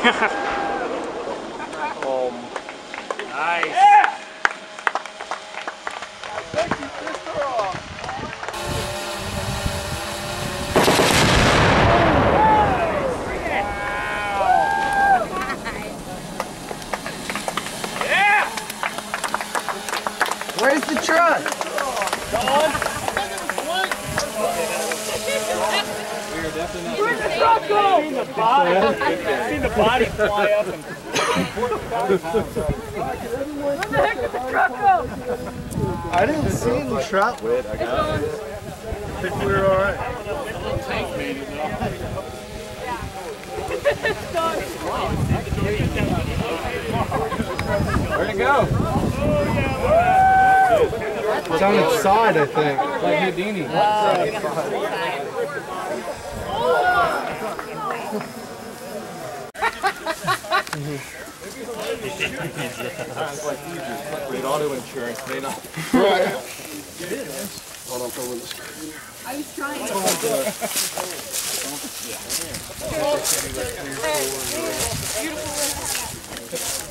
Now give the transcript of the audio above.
Nice. Yeah! Where's the truck? Where'd the truck go? I've seen the body. I've seen the body fly up and... Where the heck did the truck go? I didn't see any truck. I think we were alright. Tank made it though. Where'd it go? It's on its side, I think. Like Houdini. Great auto insurance may not. Right. Hold on for a minute. I was trying to.